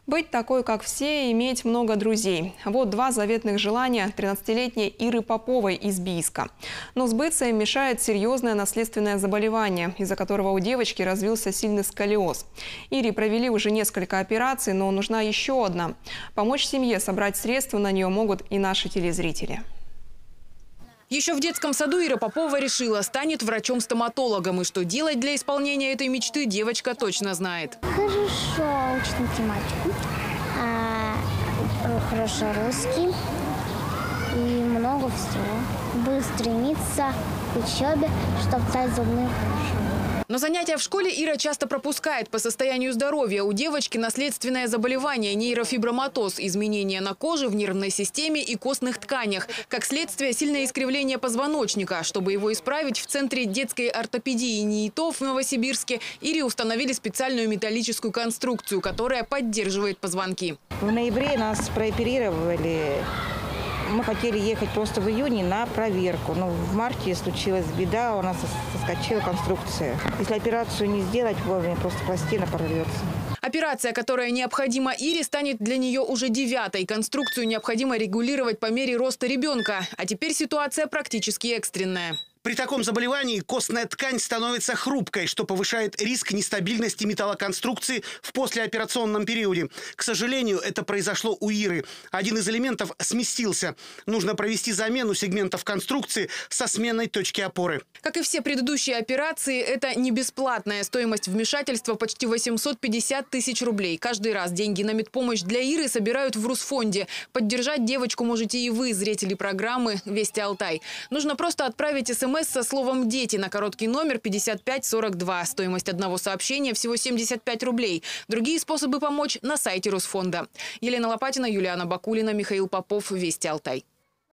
Быть такой, как все, и иметь много друзей. Вот два заветных желания 13-летней Иры Поповой из Бийска. Но сбыться им мешает серьезное наследственное заболевание, из-за которого у девочки развился сильный сколиоз. Ире провели уже несколько операций, но нужна еще одна. Помочь семье собрать средства на нее могут и наши телезрители. Еще в детском саду Ира Попова решила, станет врачом-стоматологом. И что делать для исполнения этой мечты, девочка точно знает. Хорошо учить математику, хорошо русский и много всего. Буду стремиться к учебе, чтобы стать зубным хорошо. Но занятия в школе Ира часто пропускает по состоянию здоровья. У девочки наследственное заболевание – нейрофиброматоз, изменения на коже, в нервной системе и костных тканях. Как следствие, сильное искривление позвоночника. Чтобы его исправить, в Центре детской ортопедии НИИТОВ в Новосибирске Ире установили специальную металлическую конструкцию, которая поддерживает позвонки. В ноябре нас прооперировали. Мы хотели ехать просто в июне на проверку, но в марте случилась беда, у нас соскочила конструкция. Если операцию не сделать вовремя, просто пластина порвется. Операция, которая необходима Ире, станет для нее уже 9-й. Конструкцию необходимо регулировать по мере роста ребенка. А теперь ситуация практически экстренная. При таком заболевании костная ткань становится хрупкой, что повышает риск нестабильности металлоконструкции в послеоперационном периоде. К сожалению, это произошло у Иры. Один из элементов сместился. Нужно провести замену сегментов конструкции со сменой точки опоры. Как и все предыдущие операции, это не бесплатная стоимость вмешательства почти 850 тысяч рублей. Каждый раз деньги на медпомощь для Иры собирают в Русфонде. Поддержать девочку можете и вы, зрители программы «Вести Алтай». Нужно просто отправить СМС со словом «Дети» на короткий номер 5542. Стоимость одного сообщения всего 75 рублей. Другие способы помочь на сайте Русфонда. Елена Лопатина, Юлиана Бакулина, Михаил Попов. Вести Алтай.